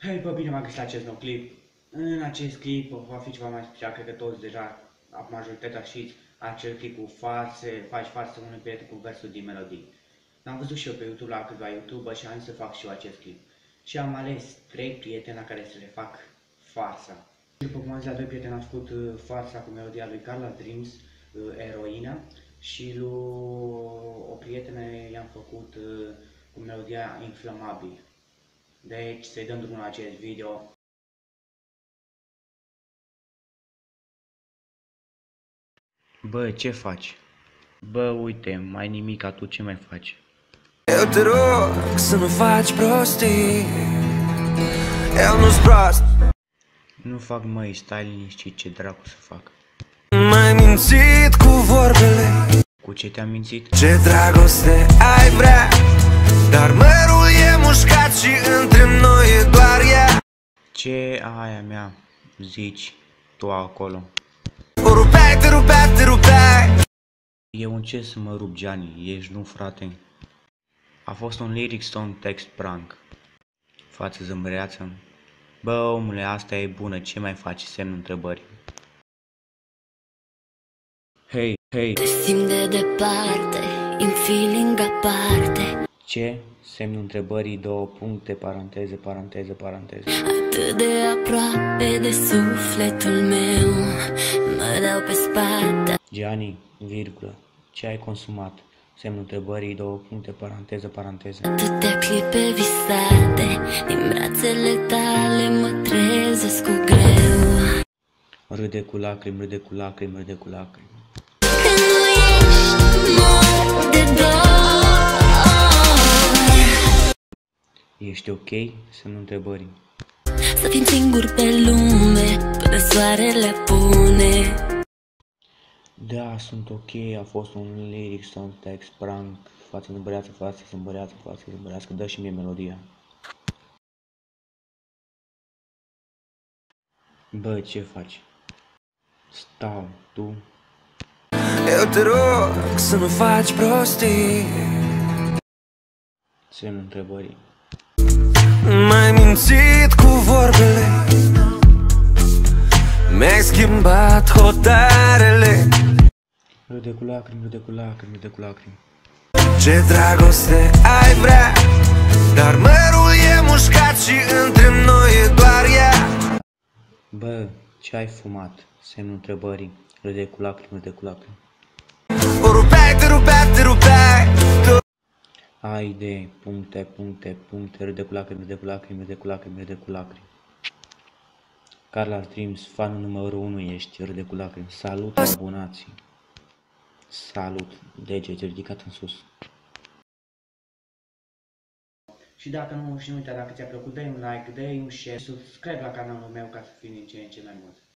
Hei, bă, bine m-am găsit la acest nou clip. În acest clip va fi ceva mai special, cred că toți deja, majoritatea știți, acel clip cu faci față unui prieten cu versul din melodii. L-am văzut și eu pe YouTube la câțiva YouTuber și am zis să fac și eu acest clip. Și am ales 3 prieteni la care să le fac fața. După cum am zis, la 2 prieteni am făcut fața cu melodia lui Carla Dreams, Eroina, și lui o prietenă i-am făcut cu melodia Inflamabil. Deci, să-i dăm drumul la acest video. Bă, ce faci? Bă, uite, mai nimica, tu ce mai faci? Eu te rog să nu faci prostii. Eu nu-s prost. Nu fac, măi, stai liniștit, ce dracu să fac? M-ai mințit cu vorbele. Cu ce te-am mințit? Ce dragoste ai vrea, dar mărul e mușcat și între noi e doar ea. Ce aia mea zici tu acolo? O rupeai, te rupeai, te rupeai. Eu încerc să mă rup, Gianni, ești nu, frate? A fost un lyric song text prank. Față zâmbăreață. Bă, omule, asta e bună, ce mai faci? Semnul întrebării. Hei, hei. Te simt de departe, in feeling aparte. Ce? Semnul întrebării, 2 puncte, paranteză, paranteză, paranteză. Atât de aproape de sufletul meu, mă dau pe spate. Gianni, virgulă, ce ai consumat? Semnul întrebării, 2 puncte, paranteză, paranteză. Atâtea clipe visate, din brațele tale mă trezesc cu greu. Râde cu lacrimi, râde cu lacrimi, râde cu lacrimi. Când nu ești, mor de dor. Ești ok? Semnul întrebării. Să fim singuri pe lume, până soarele pune. Da, sunt ok, a fost un lyric song text prank. Față zâmbăreață, față zâmbăreață, față zâmbărească. Dă și mie melodia. Bă, ce faci? Stau, tu? Eu te rog să nu faci prostii. Semnul întrebării. M-ai mințit cu vorbele. Mi-ai schimbat hotarele. Râde cu lacrimi, râde cu lacrimi, râde cu lacrimi. Ce dragoste ai vrea, dar mărul e mușcat și între noi e doar ea. Bă, ce ai fumat? Semnul întrebării. Râde cu lacrimi, râde cu lacrimi. O rupeai, te rupeai, te rupeai. Ai de puncte, puncte, puncte, râde cu lacrimi, râde cu lacrimi, râde cu lacrimi, râde cu lacrimi. Carla Dreams, fanul numărul 1 ești, râde cu lacrimi. Salut, abonații. Salut, degete ridicat în sus. Și dacă nu uita, dacă ți-a plăcut, dă-i un like, dă-i un share, subscribe la canalul meu ca să fii din ce în ce mai mult.